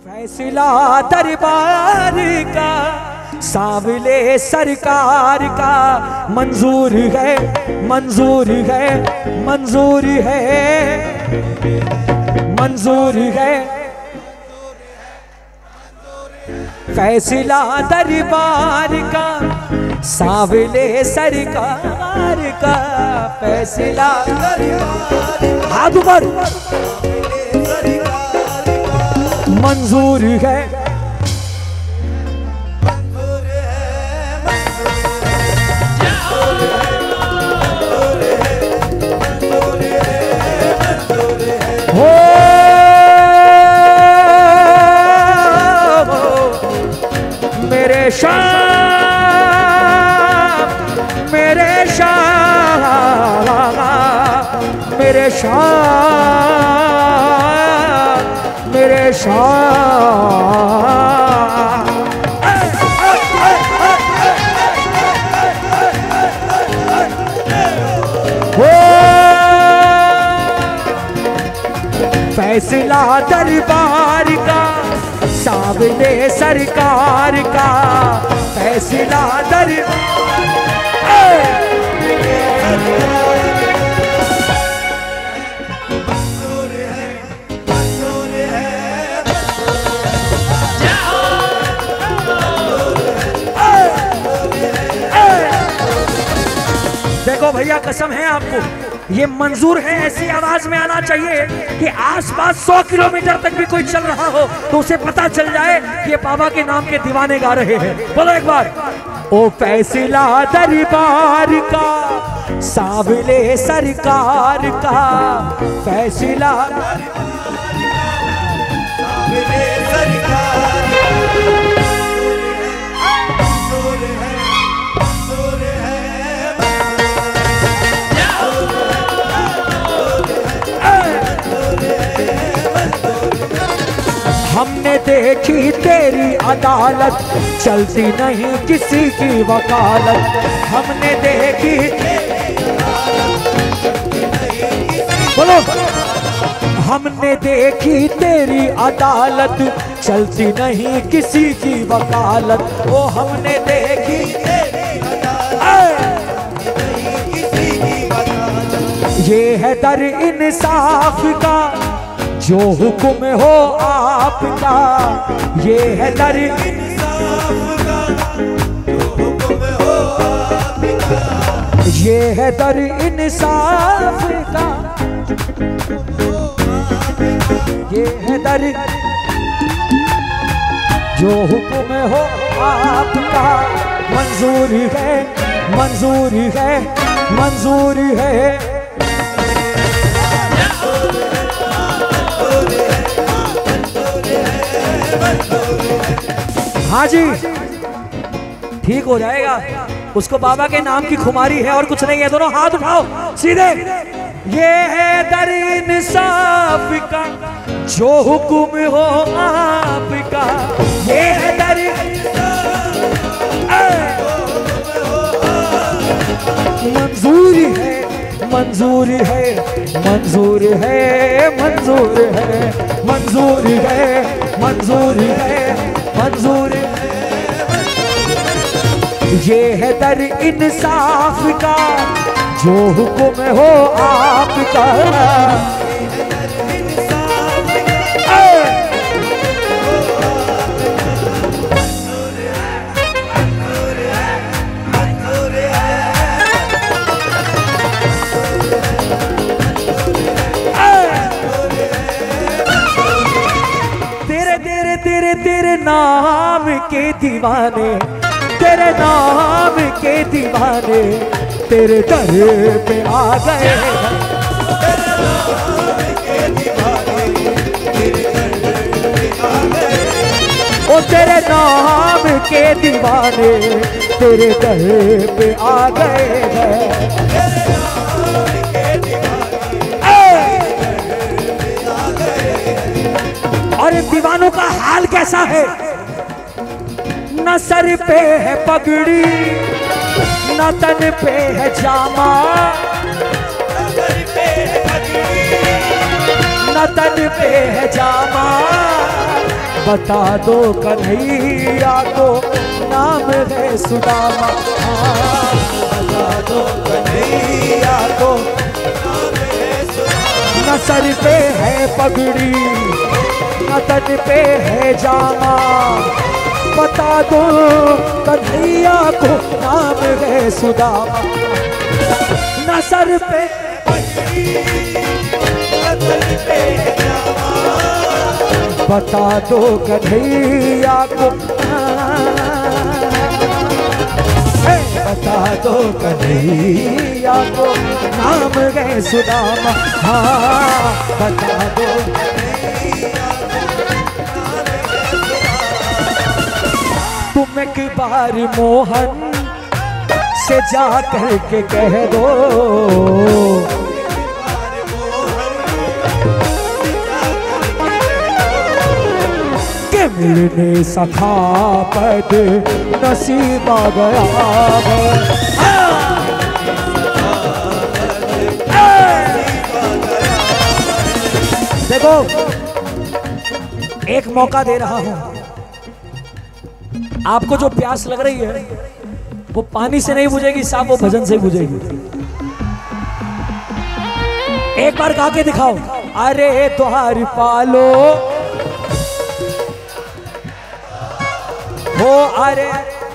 फैसला दरबार का सांवले सरकार का मंजूर है, मंजूर है, मंजूर है, मंजूर है। फैसला दरबार का सांवले सरकार का फैसला दरबार, हाथ ऊपर, मंजूर है, हो मेरे शाह, मेरे शाह, मेरे शाह, मेरे शाह। फैसला दरबार का सामने सरकार का फैसला देखो भैया, कसम है आपको, ये मंजूर है। ऐसी आवाज में आना चाहिए कि आसपास 100 किलोमीटर तक भी कोई चल रहा हो तो उसे पता चल जाए कि ये बाबा के नाम के दीवाने गा रहे हैं। बोलो एक बार, ओ फैसला दरबार का सांवले सरकार का फैसला हमने देखी तेरी अदालत, चलती नहीं किसी की वकालत। हमने देखी, बोलो, हमने देखी तेरी अदालत, चलती नहीं किसी की वकालत। ओ हमने देखी तेरी अदालत, किसी की वकालत। ये है दर इंसाफ का जो हुक्म हो आपका, ये है दर इंसाफ का जो हुक्म हो आपका, ये है दर इंसाफ का, ये है दर जो हुक्म हो आपका। मंजूर है, मंजूर है, मंजूर है। हाँ जी, ठीक हो जाएगा। उसको बाबा के नाम की खुमारी है और कुछ नहीं है। दोनों हाथ उठाओ सीधे। ये है दर इंसाफ का जो हुक्म हो आपका, ये है दर मंजूर है, मंजूर है, मंजूर है, मंजूर है, मंजूर है, मंजूर है, मंजूर है। ये है दर इंसाफ का जो हुक्म हो आपका। तेरे नाम के दीवाने, तेरे नाम के दीवाने तेरे दर पे आ गए। ओ तेरे नाम के दीवाने तेरे दर पे आ गए हैं। और दीवानों का हाल कैसा है? न सर पे है पगड़ी, न तन पे है जामा, न तन पे है जामा, बता दो कन्हैया को नाम है सुदामा। बता दो कन्हैया को नाम है सुदामा। न सर पे है पगड़ी न तन पे है जामा, बता दो कन्हैया को नाम है सुदामा। न सर पे पगड़ी न तन पे है जामा, बता दो कन्हैया को, बता दो कन्हैया को नाम है सुदामा। हाँ बता दो कन्हैया को नाम है सुदामा। तुम एक बार मोहन से जा कर के कह दो, मिलने सखा पद नसीब आ गया है। देखो एक मौका दे रहा हूं, आपको जो प्यास लग रही है वो पानी से नहीं बुझेगी साहब, वो भजन से बुझेगी। एक बार गा के दिखाओ। अरे द्वार पालो हो, अरे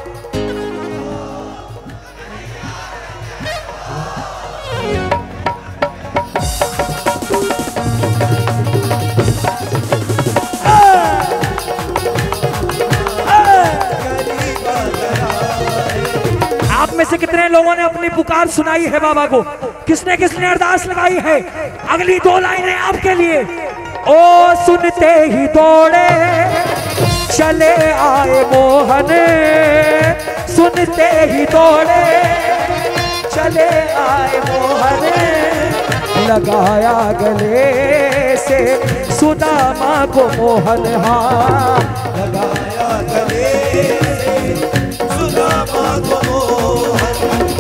आप में से कितने लोगों ने अपनी पुकार सुनाई है बाबा को? किसने किसने अरदास लगाई है? अगली दो लाइनें आपके लिए। ओ सुनते ही दौड़े चले आए मोहन, सुनते ही दौड़े चले आए मोहन, लगाया गले से सुदामा को मोहन। हाँ लगाया गले से सुदामा को मोहन।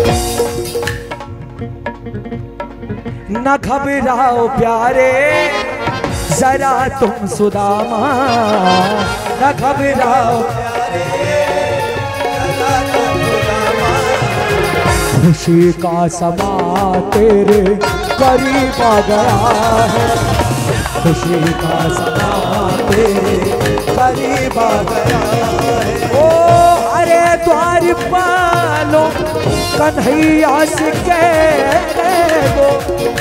न घबराओ प्यारे जरा तुम सुदामा, न घबराओ खुशी का समा तेरे करीब आ गया है, खुशी का समा तेरे करीब आ गया है। ओ अरे द्वार पालो कन्हैया से कह दो,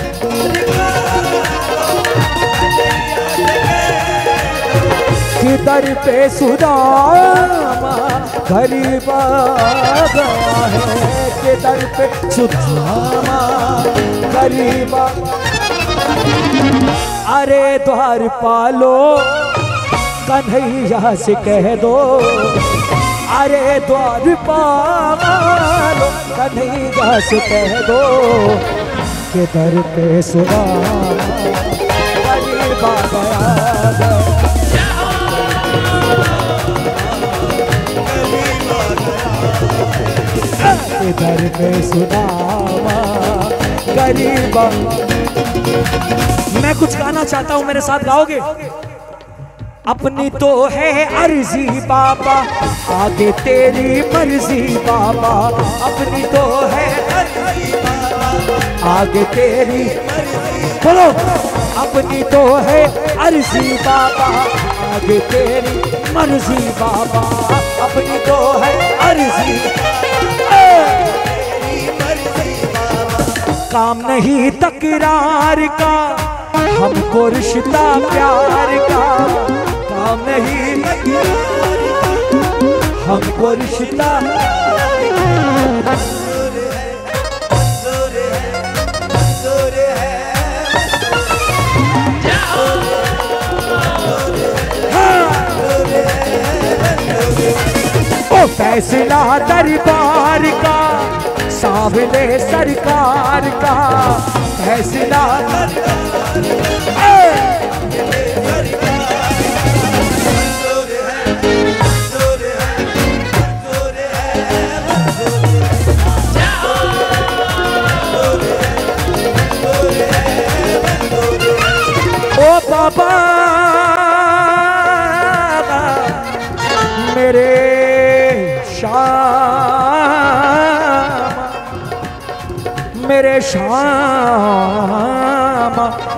दर पे सुदामा गरीब आ गया है, के दर पे सुदामा गरीब। अरे द्वार पालो कन्हैया से कह दो, अरे द्वार पालो कन्हैया से कह दो, के दर पे सुदामा गरीब आ गया है। दर पे सुदामा गरीबा। मैं कुछ गाना चाहता हूं, मेरे साथ गाओगे? अपनी तो है अर्जी बाबा आगे तेरी मर्जी बाबा, अपनी तो है अर्जी बाबा आगे तेरी बोलो, अपनी तो है अर्जी बाबा आगे तेरी मर्जी बाबा, अपनी तो है अर्जी काम नहीं तकरार का हमको रिश्ता प्यार का, काम नहीं हमको रिश्ता ओ फैसला दरबार का सावले सरकार का, फैसला ओ बाबा श्याम मेरे श्याम,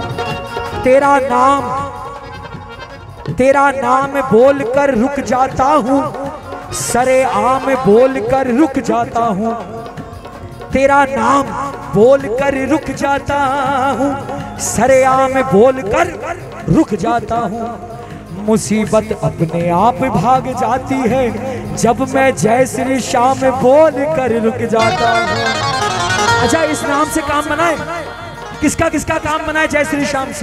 तेरा नाम बोलकर रुक जाता हूँ, सरे आम बोलकर रुक जाता हूँ, तेरा नाम बोलकर रुक जाता हूँ, सरे आम बोलकर रुक जाता हूँ। मुसीबत अपने आप भाग जाती है जब मैं जय श्री श्याम बोलकर रुक जाता हूँ। अच्छा, इस नाम से काम बनाए, किसका किसका काम बनाए जय श्री श्याम से?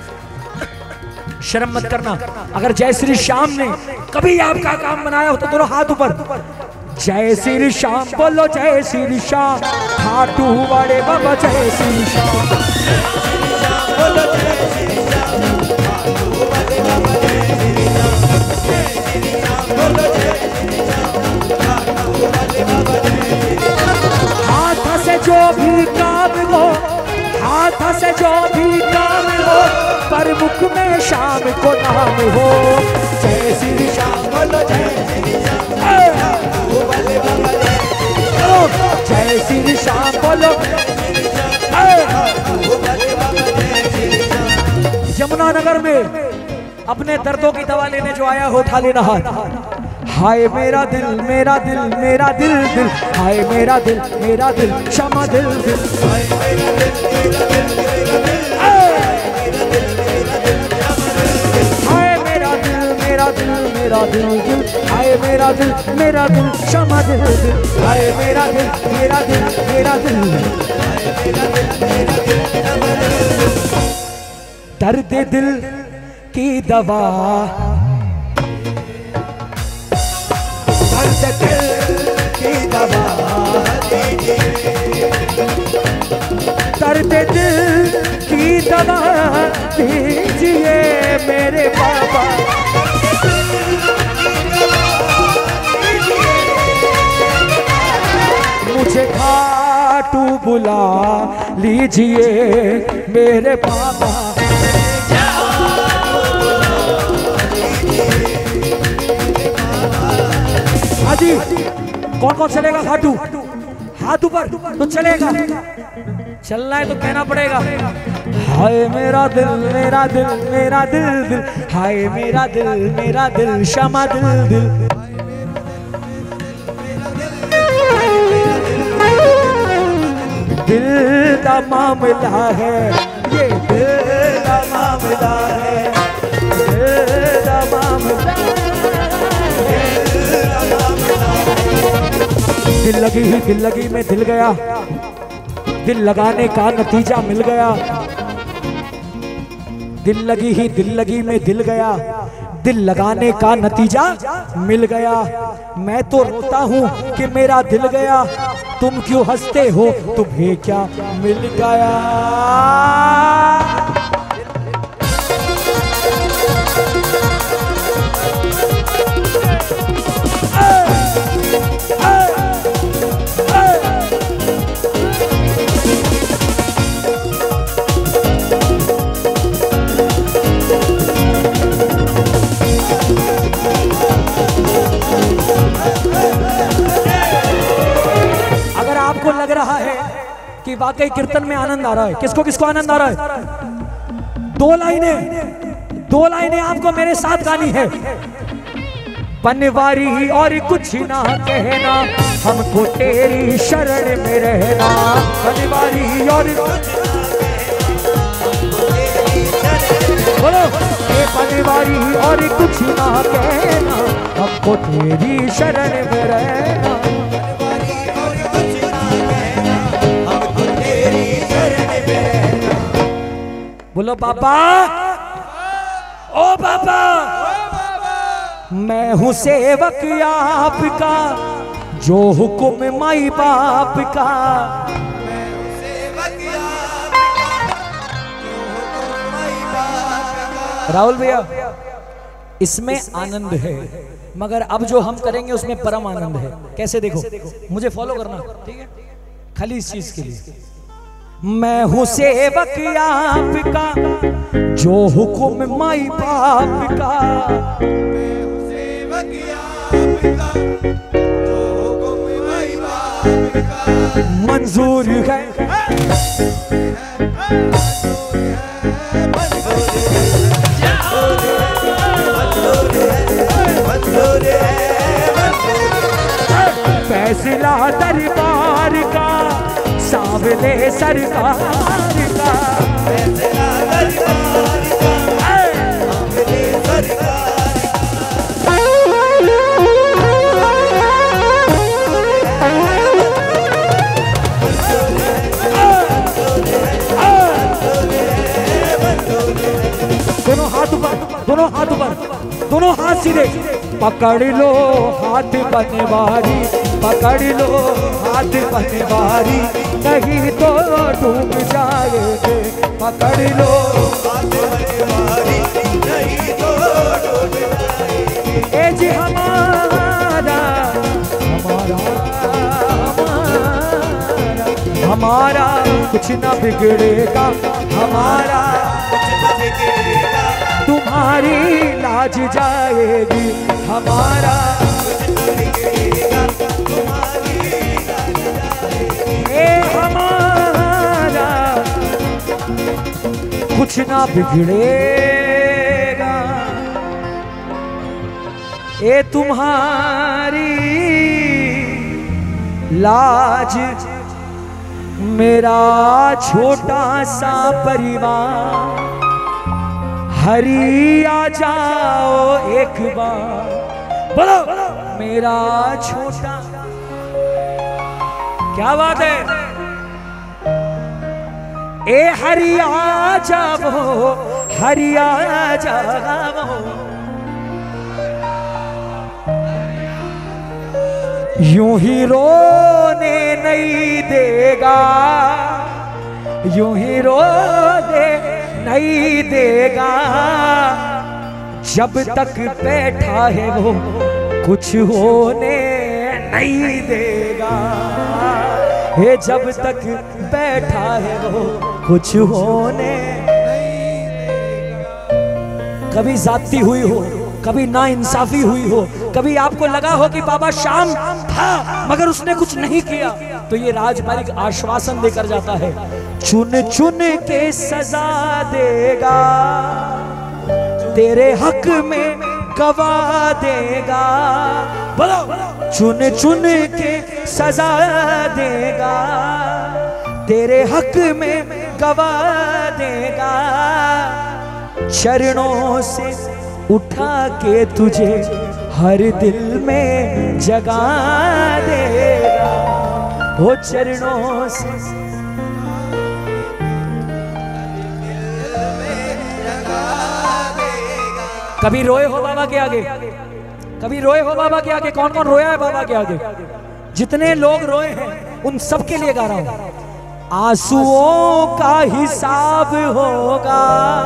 शर्म मत करना, अगर जय श्री श्याम ने कभी आपका काम बनाया हो तो दोनों हाथ ऊपर। जय श्री श्याम बोलो, जय श्री श्याम, खाटू वाले बाबा जय श्री श्याम, बोलो जय श्री श्याम, खाटू वाले बाबा जय श्री श्याम, जय श्री श्याम, बोलो जय श्री श्याम, खाटू वाले बाबा जय श्री श्याम। हाथ से जो भी काम हो, हाथ से जो भी काम हो, पर मुख में श्याम को नाम हो। जय श्री श्याम बोलो, जय श्री श्याम, खाटू वाले बाबा जय श्री श्याम, जय श्री श्याम बोलो, खाटू वाले बाबा जय श्री श्याम। यमुनानगर में अपने दर्दों की दवा लेने जो आया हो, उठा लेना हाथ। हाय मेरा दिल, मेरा दिल, मेरा दिल दिल, हाय मेरा दिल, मेरा दिल, क्षमा दिल दिल, हाय मेरा दिल, मेरा दिल, मेरा दिल, हाय मेरा दिल, मेरा दिल, मेरा दिल दिल, हाय मेरा दिल, मेरा दिल, क्षमा दिल दिल, हाय मेरा दिल, मेरा दिल, मेरा दिल, दर्द दिल की दवा, दर्द दिल की दवा दर्द दिल की दवा दीजिए मेरे बाबा, मुझे खाटू बुला लीजिए मेरे बाबा। हाजी, कौन कौन चलेगा खाटू? हाथ ऊपर तो चलेगा, चलना है तो कहना पड़ेगा। हाय मेरा दिल, मेरा दिल, मेरा दिल दिल, हाय मेरा दिल, मेरा दिल, क्षमा दिल दिल, दिल का मामला है ये, दिल का मामला है, दिल का मामला, दिल लगी ही दिल लगी में दिल गया, दिल लगाने का नतीजा मिल गया, दिल लगी ही दिल लगी में दिल गया, दिल लगाने का नतीजा मिल गया। मैं तो रोता हूँ कि मेरा दिल गया, तुम क्यों हंसते हो, तुम्हें क्या मिल गया? अगर आपको लग रहा है कि वाकई कीर्तन में आनंद आ रहा है, किसको किसको आनंद आ रहा है? दो लाइनें आपको मेरे साथ गानी है। पनवारी और कुछ ना कहना, हमको तेरी शरण में रहना, पनवारी और बोलो, ये पनवारी और कुछ ना कहना, हमको तेरी शरण में रहना, बोलो बाबा, ओ बाबा, मैं हूँ सेवक आपका, जो हुक्म माई बाप का, राहुल भैया इसमें आनंद है, मगर अब जो हम करेंगे उसमें परम आनंद है। कैसे? देखो, मुझे फॉलो करना, ठीक है? खाली इस चीज के लिए, मैं हूँ सेवक आपका, जो हुक्म माई बाप का, मैं हूँ सेवक आपका, जो मंजूर है। फैसला दरबार का, सांवले सरकार का, फैसला दरबार का, सांवले सरकार दोनों हाथ ऊपर, दोनों हाथ ऊपर, दोनों हाथ सीधे। पकड़ लो हाथ बनवारी, पकड़ लो हाथ बनवारी, नहीं तो डूब जाएंगे। पकड़ लो हाथ बनवारी, नहीं तो डूब जाएंगे। ए जी हमारा हमारा हमारा कुछ ना बिगड़ेगा, हमारा तुम्हारी लाज जाएगी। हमारा ए हमारा कुछ ना बिगड़ेगा, ए तुम्हारी लाज। मेरा छोटा सा परिवार, हरी आ जाओ एक बार। बोलो मेरा छोटा, क्या बात है। ए हरी आ जाओ, हरी आ जाओ, यूं ही रोने नहीं देगा, यूं ही रोने नहीं देगा। जब तक बैठा है वो कुछ होने नहीं देगा। ये जब तक बैठा है वो कुछ होने नहीं देगा। कभी जाती हुई हो, कभी नाइंसाफी हुई हो, कभी आपको लगा हो कि बाबा शाम था मगर उसने कुछ नहीं किया, तो ये राजपालिक आश्वासन देकर जाता है, चुन चुन के सजा देगा, तेरे हक में गवाह देगा। बोलो चुन चुन के सजा देगा, तेरे हक में गवाह देगा। चरणों से उठा के तुझे हर दिल में जगा देगा। वो चरणों से कभी रोए हो बाबा के आगे, कभी रोए हो बाबा के आगे? कौन कौन रोया है बाबा के आगे? जितने लोग रोए हैं उन सब के लिए गा रहा हूं। आंसुओं का हिसाब होगा,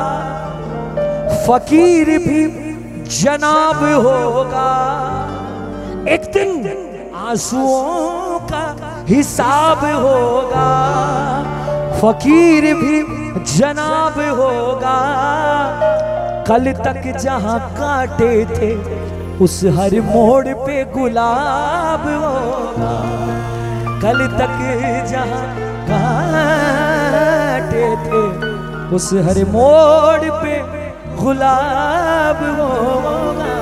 फकीर भी जनाब होगा। एक दिन आंसुओं का हिसाब होगा, फकीर भी जनाब होगा। कल तक जहां काटे थे उस हर मोड़ पे गुलाब होगा। कल तक जहां काटे थे उस हर मोड़ पे गुलाब होगा।